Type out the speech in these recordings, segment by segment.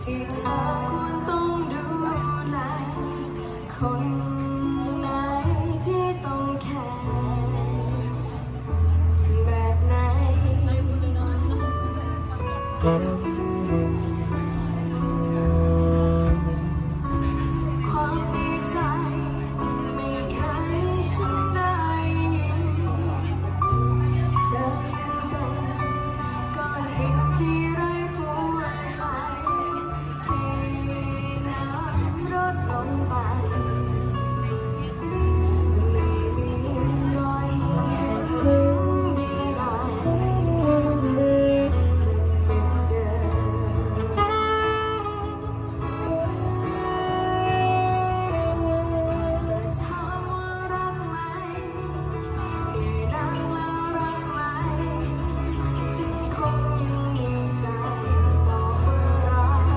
ที่เธอควรต้องดูแลคนไหนที่ต้องแคร์แบบไหนความดีใจไม่เคยฉันได้ยินเธอยังเป็นก้อนหินที่ไร้หัวใจที่น้ำลดลงไปไม่มีรอยเห็นดีใดเป็นเดิมแต่ถามว่ารักไหมได้ดังแล้วรักไหมฉันคงยังมีใจตอบว่ารัก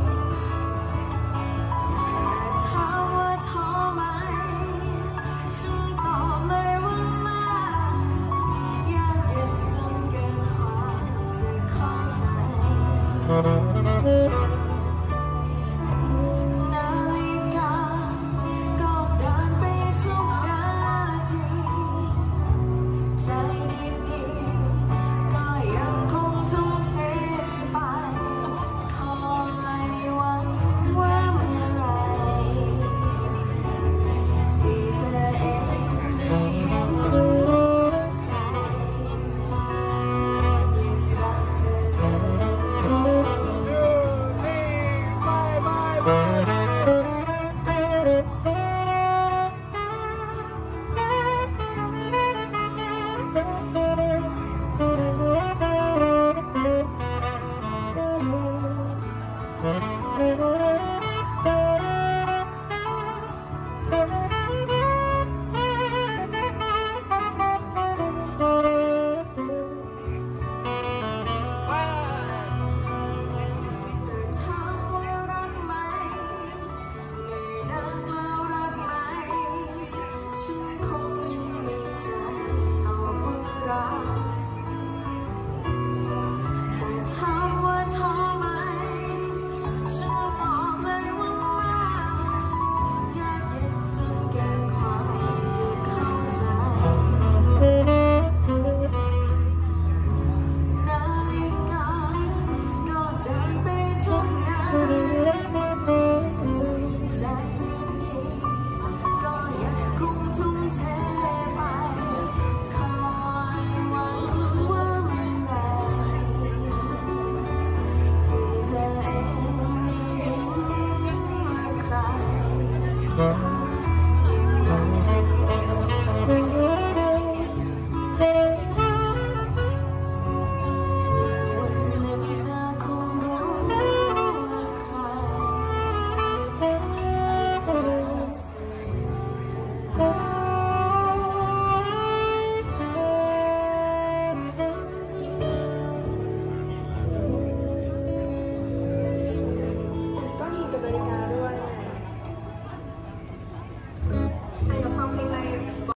แต่ถามว่าท้อไหมฉันตอบเลยว่ามากยากเย็นจนเกินความจะเข้าใจนาฬิกาก็เดินไปทุกนาทีใจดีๆก็ยังคงทุ่มเทไปคอยหวังว่าเมื่อไรที่เธอเองได้เห็นใครยังรักเธอ